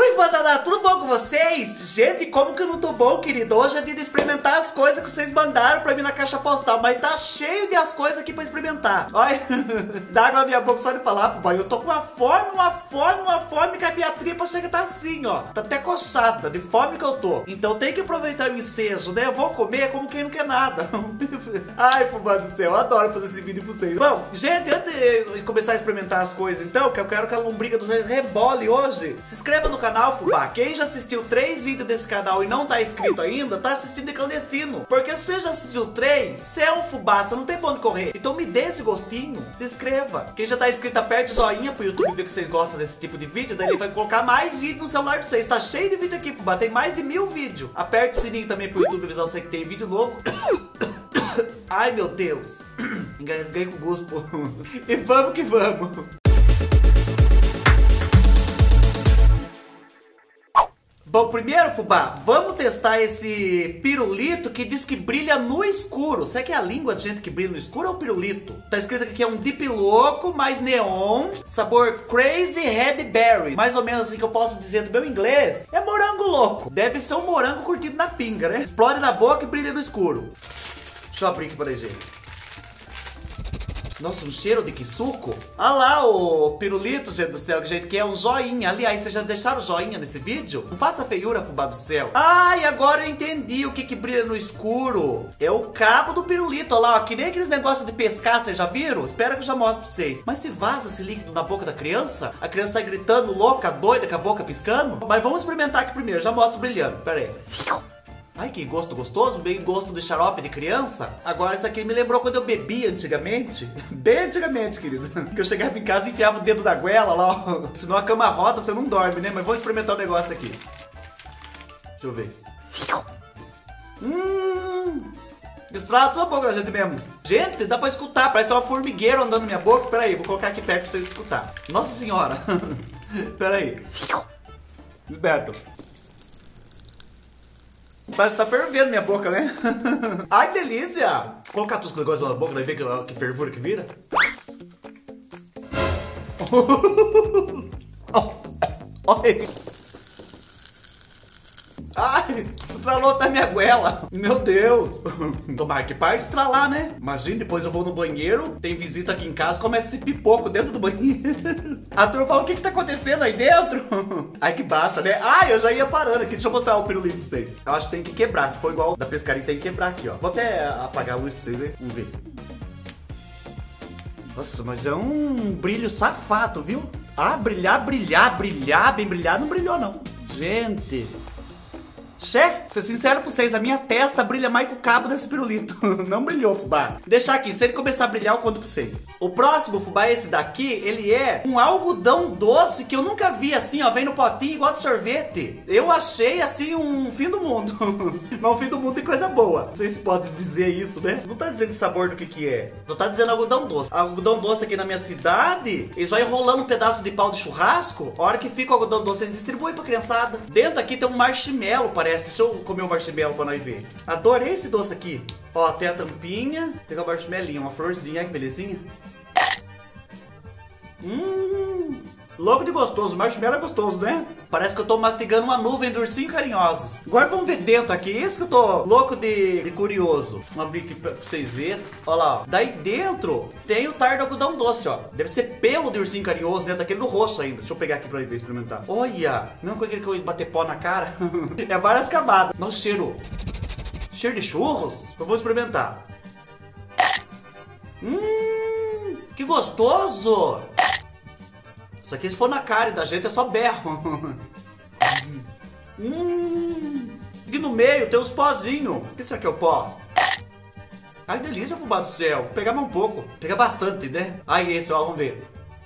Oi, moçada, tudo bom com vocês? Gente, como que eu não tô bom, querido? Hoje é dia de experimentar as coisas que vocês mandaram pra mim na caixa postal, mas tá cheio de as coisas aqui pra experimentar. Olha, dá água na minha boca só de falar, pai. Eu tô com uma fome que a minha tripa chega a tá assim, ó. Tá até coçada, de fome que eu tô. Então tem que aproveitar o ensejo, né? Eu vou comer como quem não quer nada. Ai, fubá do céu, eu adoro fazer esse vídeo pra vocês. Bom, gente, antes de começar a experimentar as coisas, então, que eu quero que a lombriga dos reis rebole hoje, se inscreva no canal, fubá. Quem já assistiu 3 vídeos desse canal e não tá inscrito ainda, tá assistindo de clandestino. Porque se você já assistiu 3, você é um fubá, você não tem pra onde correr. Então me dê esse gostinho, se inscreva. Quem já tá inscrito, aperte o joinha pro YouTube ver que vocês gostam desse tipo de vídeo. Daí ele vai colocar mais vídeo no celular de vocês. Tá cheio de vídeo aqui, fubá, tem mais de 1000 vídeos. Aperte o sininho também pro YouTube avisar você que tem vídeo novo. Ai, meu Deus. Engasguei com guspo. E vamos que vamos. Bom, primeiro, fubá, vamos testar esse pirulito que diz que brilha no escuro. Será que é a língua de gente que brilha no escuro ou é o pirulito? Tá escrito aqui que é um Deep Loco mais neon, sabor Crazy Red Berry. Mais ou menos assim que eu posso dizer do meu inglês. É morango louco. Deve ser um morango curtido na pinga, né? Explode na boca e brilha no escuro. Deixa eu abrir aqui pra gente. Nossa, um cheiro de que suco. Ah lá, o pirulito, gente do céu, que gente que é um joinha. Aliás, vocês já deixaram o joinha nesse vídeo? Não faça feiura, fubá do céu. Ai, agora eu entendi o que brilha no escuro. É o cabo do pirulito, olha lá, ó, que nem aqueles negócios de pescar, vocês já viram? Espero que eu já mostre pra vocês. Mas se vaza esse líquido na boca da criança, a criança tá gritando louca, doida, com a boca piscando. Mas vamos experimentar aqui primeiro, já mostro brilhando, pera aí. Ai, que gosto gostoso, bem gosto de xarope de criança. Agora isso aqui me lembrou quando eu bebia antigamente. Bem antigamente, querido. Que eu chegava em casa e enfiava o dedo da goela lá, ó. Senão a cama roda, você não dorme, né? Mas vamos experimentar o negócio aqui. Deixa eu ver. Estrala tua boca da gente mesmo. Gente, dá pra escutar, parece que tem uma formigueira andando na minha boca. Espera aí, vou colocar aqui perto pra vocês escutar. Nossa senhora. Espera aí. Esperto. Parece que tá fervendo minha boca, né? Ai, delícia! Vou colocar todos os negócios na boca, daí ver que fervura que vira. Olha. Ai, estralou até minha goela. Meu Deus. Tomara que pare de estralar, né? Imagina, depois eu vou no banheiro, tem visita aqui em casa, começa esse pipoco dentro do banheiro. A turma fala, o que tá acontecendo aí dentro? Ai, que baixa, né? Ai, eu já ia parando aqui. Deixa eu mostrar o pirulito pra vocês. Eu acho que tem que quebrar. Se for igual da pescaria, tem que quebrar aqui, ó. Vou até apagar a luz pra vocês verem. Vamos ver. Nossa, mas é um brilho safado, viu? Ah, brilhar, bem brilhar, não brilhou, não. Gente... Che, ser sincero pra vocês, a minha testa brilha mais que o cabo desse pirulito. Não brilhou, fubá. Deixar aqui, se ele começar a brilhar, eu conto pra vocês. O próximo, fubá, esse daqui, ele é um algodão doce que eu nunca vi assim, ó. Vem no potinho igual de sorvete. Eu achei, assim, um fim do mundo. Mas um fim do mundo tem coisa boa. Não sei se pode dizer isso, né? Não tá dizendo o sabor do que é. Só tá dizendo algodão doce. Algodão doce aqui na minha cidade, eles vão enrolando um pedaço de pau de churrasco. A hora que fica o algodão doce, eles distribuem pra criançada. Dentro aqui tem um marshmallow, parece. Deixa eu comer um marshmallow pra nós ver. Adorei esse doce aqui. Ó, tem a tampinha. Tem o marshmallinho, uma florzinha. Que belezinha. Louco de gostoso. Marshmallow é gostoso, né? Parece que eu tô mastigando uma nuvem de ursinhos carinhosos. Agora vamos ver dentro aqui. Isso que eu tô louco de curioso. Vamos abrir aqui pra vocês verem. Olha lá, ó. Daí dentro tem o tar do algodão doce, ó. Deve ser pelo de ursinho carinhoso, né? Daquele do roxo ainda. Deixa eu pegar aqui pra ver, experimentar. Olha, não é com aquele que eu ia bater pó na cara. É várias camadas. Nossa, cheiro. Cheiro de churros? Eu vou experimentar. Que gostoso. Isso aqui, se for na cara da gente, é só berro. Aqui no meio tem uns pozinhos. O que será que é o pó? Ai, delícia, fubá do céu. Vou pegar mais um pouco. Vou pegar bastante, né? Ai, esse, ó, vamos ver.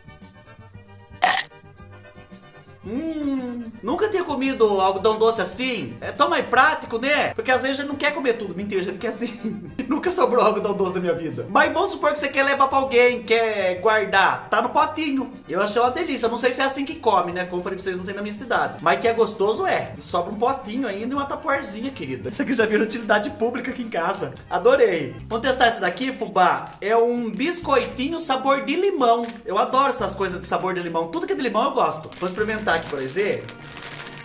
Nunca tinha comido algodão doce assim. É tão mais prático, né? Porque às vezes a gente não quer comer tudo. Mentira, a gente quer assim. Nunca sobrou algodão doce na minha vida. Mas vamos supor que você quer levar pra alguém, quer guardar. Tá no potinho. Eu achei uma delícia. Não sei se é assim que come, né? Como eu falei pra vocês, não tem na minha cidade. Mas que é gostoso, é. E sobra um potinho ainda e uma tapuarzinha, querida. Isso aqui já virou utilidade pública aqui em casa. Adorei. Vamos testar esse daqui, fubá. É um biscoitinho sabor de limão. Eu adoro essas coisas de sabor de limão. Tudo que é de limão eu gosto. Vou experimentar aqui, por exemplo.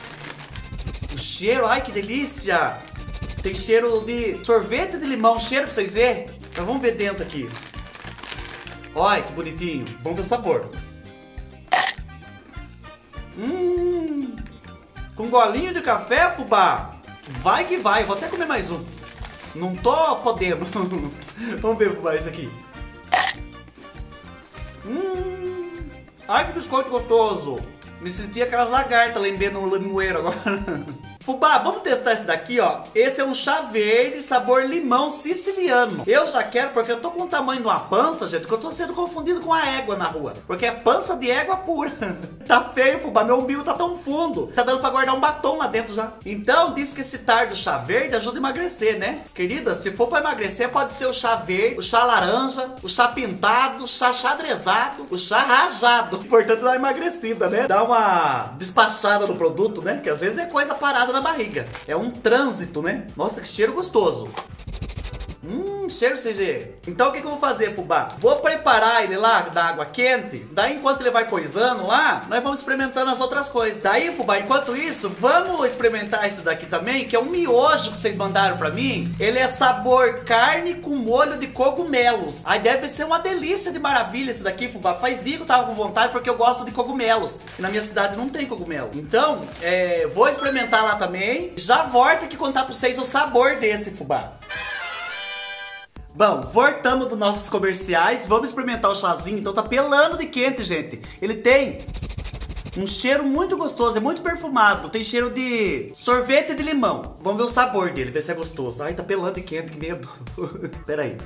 O cheiro, ai que delícia. Tem cheiro de sorvete de limão, cheiro pra vocês verem. Então vamos ver dentro aqui. Olha que bonitinho, bom ter sabor. Com golinho de café, fubá. Vai que vai, vou até comer mais um. Não tô podendo. Vamos ver, fubá, isso aqui. Ai que biscoito gostoso. Me senti aquelas lagartas lambendo no limoeiro agora. Fubá, vamos testar esse daqui, ó. Esse é um chá verde sabor limão siciliano. Eu já quero, porque eu tô com o tamanho de uma pança, gente, que eu tô sendo confundido com a égua na rua. Porque é pança de égua pura. Tá feio, fubá, meu umbigo tá tão fundo. Tá dando pra guardar um batom lá dentro já. Então, diz que esse tar do chá verde ajuda a emagrecer, né? Querida, se for pra emagrecer, pode ser o chá verde, o chá laranja, o chá pintado, o chá xadrezado, o chá rajado. Importante dar uma emagrecida, né? Dar uma despachada no produto, né? Que às vezes é coisa parada na barriga. É um trânsito, né? Nossa, que cheiro gostoso. Cheiro CG. Então o que eu vou fazer, fubá? Vou preparar ele lá da água quente. Daí enquanto ele vai coisando lá, nós vamos experimentando as outras coisas. Daí, fubá, enquanto isso, vamos experimentar esse daqui também, que é um miojo que vocês mandaram pra mim. Ele é sabor carne com molho de cogumelos. Aí deve ser uma delícia de maravilha esse daqui, fubá. Faz dia que eu tava com vontade porque eu gosto de cogumelos. E na minha cidade não tem cogumelo. Então, vou experimentar lá também. Já volto aqui contar pra vocês o sabor desse, fubá. Bom, voltamos dos nossos comerciais, vamos experimentar o chazinho, então tá pelando de quente, gente. Ele tem um cheiro muito gostoso, é muito perfumado, tem cheiro de sorvete de limão. Vamos ver o sabor dele, ver se é gostoso. Ai, tá pelando de quente, que medo. Pera aí.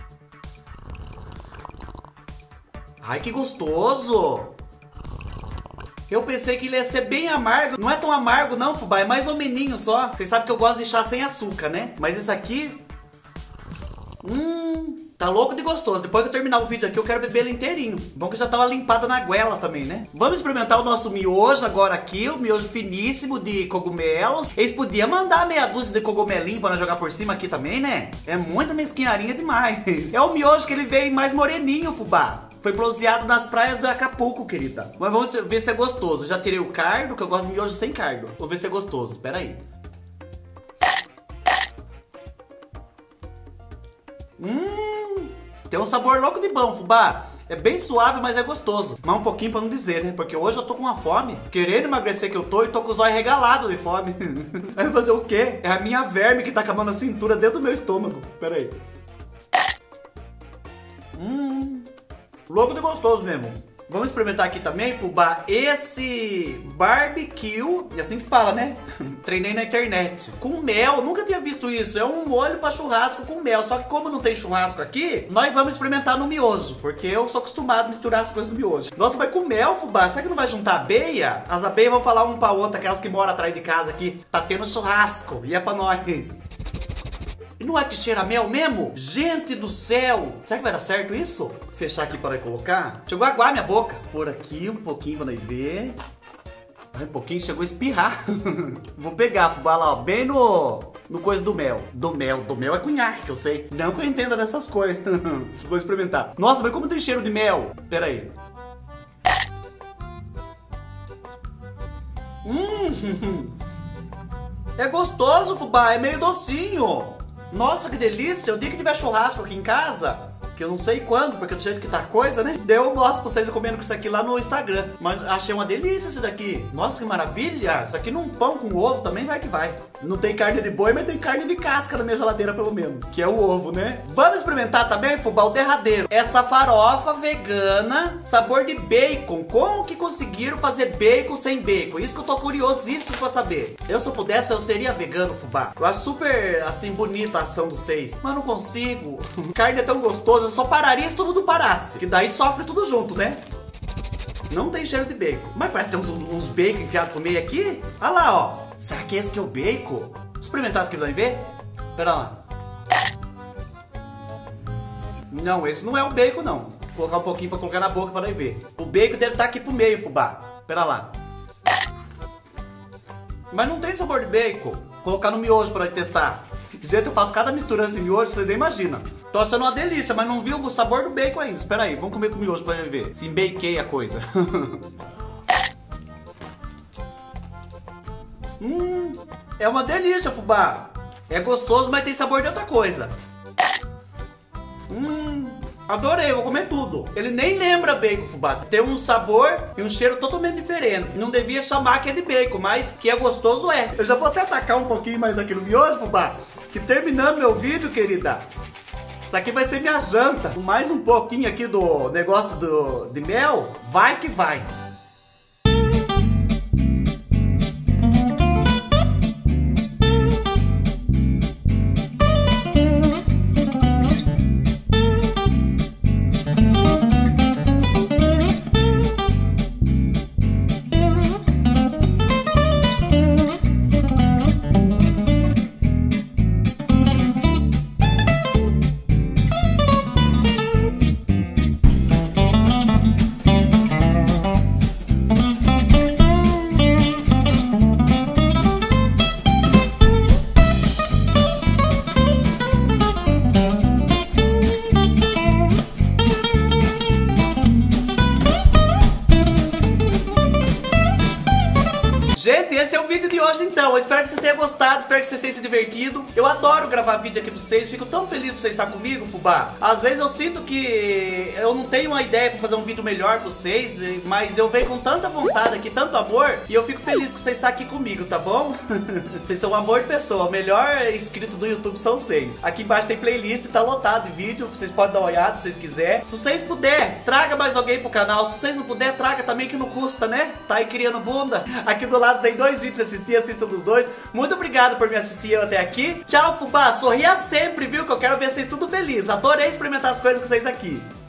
Ai, que gostoso. Eu pensei que ele ia ser bem amargo. Não é tão amargo não, fubá, é mais ou meninho só. Vocês sabem que eu gosto de chá sem açúcar, né? Mas esse aqui... tá louco de gostoso. Depois que eu terminar o vídeo aqui, eu quero beber ele inteirinho. Bom que já tava limpada na goela também, né? Vamos experimentar o nosso miojo agora aqui. O miojo finíssimo de cogumelos. Eles podiam mandar meia dúzia de cogumelinho pra nós jogar por cima aqui também, né? É muita mesquinharia demais. É o miojo que ele vem mais moreninho, fubá. Foi bronzeado nas praias do Acapulco, querida. Mas vamos ver se é gostoso. Já tirei o cardo, que eu gosto de miojo sem cardo. Vou ver se é gostoso. Pera aí. Tem um sabor louco de bom, fubá. É bem suave, mas é gostoso. Mas um pouquinho pra não dizer, né? Porque hoje eu tô com uma fome. Querendo emagrecer que eu tô e tô com os olhos regalados de fome. Vai fazer o quê? É a minha verme que tá acabando a cintura dentro do meu estômago. Pera aí. Louco de gostoso mesmo. Vamos experimentar aqui também, fubá, esse barbecue, é assim que fala, né? Treinei na internet. Com mel, nunca tinha visto isso. É um molho pra churrasco com mel. Só que como não tem churrasco aqui, nós vamos experimentar no miojo. Porque eu sou acostumado a misturar as coisas no miojo. Nossa, mas com mel, fubá, será que não vai juntar abeia? As abelhas vão falar uma pra outra, aquelas que moram atrás de casa aqui. Tá tendo churrasco, e é pra nós. E não é que cheira mel mesmo? Gente do céu! Será que vai dar certo isso? Vou fechar aqui para colocar. Chegou a aguar minha boca. Por aqui um pouquinho pra nós ver. Ai, um pouquinho chegou a espirrar. Vou pegar, fubá, lá, ó, bem no coisa do mel. Do mel é cunhaque, que eu sei. Não que eu entenda dessas coisas. Vou experimentar. Nossa, mas como tem cheiro de mel? Pera aí. É gostoso, fubá, é meio docinho. Nossa, que delícia! O dia que tiver churrasco aqui em casa, que eu não sei quando, porque do jeito que tá a coisa, né? Daí eu mostro pra vocês eu comendo com isso aqui lá no Instagram. Mas achei uma delícia esse daqui. Nossa, que maravilha! Isso aqui num pão com ovo também vai que vai. Não tem carne de boi, mas tem carne de casca na minha geladeira pelo menos. Que é o ovo, né? Vamos experimentar também, fubá, o derradeiro. Essa farofa vegana, sabor de bacon. Como que conseguiram fazer bacon sem bacon? Isso que eu tô curiosíssimo pra saber. Eu, se eu pudesse, eu seria vegano, fubá. Eu acho super, assim, bonita a ação dos seis. Mas não consigo. Carne é tão gostosa, eu só pararia se todo mundo parasse. Que daí sofre tudo junto, né? Não tem cheiro de bacon. Mas parece que tem uns bacon enfiados no meio aqui. Olha lá, ó. Será que esse que é o bacon? Vou experimentar isso aqui, vai ver? Pera lá. Não, esse não é o bacon, não. Vou colocar um pouquinho pra colocar na boca pra nós ver. O bacon deve estar aqui pro meio, fubá. Pera lá. Mas não tem sabor de bacon. Vou colocar no miojo pra nós testar. Gente, eu faço cada misturança de miojo, você nem imagina. Tô achando uma delícia, mas não viu o sabor do bacon ainda. Espera aí, vamos comer com miojo pra ver se embaquei a coisa. É uma delícia, fubá. É gostoso, mas tem sabor de outra coisa. Adorei, vou comer tudo. Ele nem lembra bacon, fubá. Tem um sabor e um cheiro totalmente diferente. Não devia chamar que é de bacon, mas que é gostoso é. Eu já vou até atacar um pouquinho mais aqui no miojo, fubá. Que terminando meu vídeo, querida, isso aqui vai ser minha janta. Mais um pouquinho aqui do negócio de mel. Vai que vai. Gente, esse é o vídeo de hoje então. Eu espero que vocês tenham gostado, espero que vocês tenham se divertido. Eu adoro gravar vídeo aqui pra vocês, fico tão feliz de você estar comigo, fubá. Às vezes eu sinto que eu não tenho uma ideia pra fazer um vídeo melhor pra vocês, mas eu venho com tanta vontade aqui, tanto amor, e eu fico feliz que você está aqui comigo, tá bom? Vocês são um amor de pessoa, o melhor inscrito do YouTube são vocês. Aqui embaixo tem playlist, tá lotado de vídeo, vocês podem dar uma olhada se vocês quiserem. Se vocês puderem, traga mais alguém pro canal. Se vocês não puderem, traga também, que não custa, né? Tá aí criando bunda. Aqui do lado tem 2 vídeos pra assistir, assistam dos 2. Muito obrigado por me assistir até aqui. Tchau, fubá. Sorria sempre, viu? Que eu quero ver vocês tudo felizes. Adorei experimentar as coisas com vocês aqui.